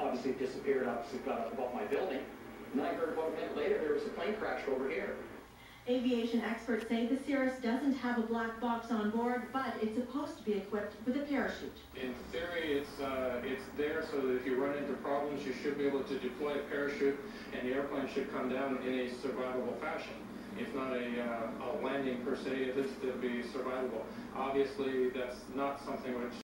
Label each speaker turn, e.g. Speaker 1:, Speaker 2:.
Speaker 1: obviously disappeared, obviously got up above my building. And then I heard about a minute later there was a plane crash over here.
Speaker 2: Aviation experts say the Cirrus doesn't have a black box on board, but it's supposed to be equipped with a parachute.
Speaker 3: In theory, it's there so that if you run into problems, you should be able to deploy a parachute, and the airplane should come down in a survivable fashion. If not a landing per se, it is to be survivable. Obviously, that's not something which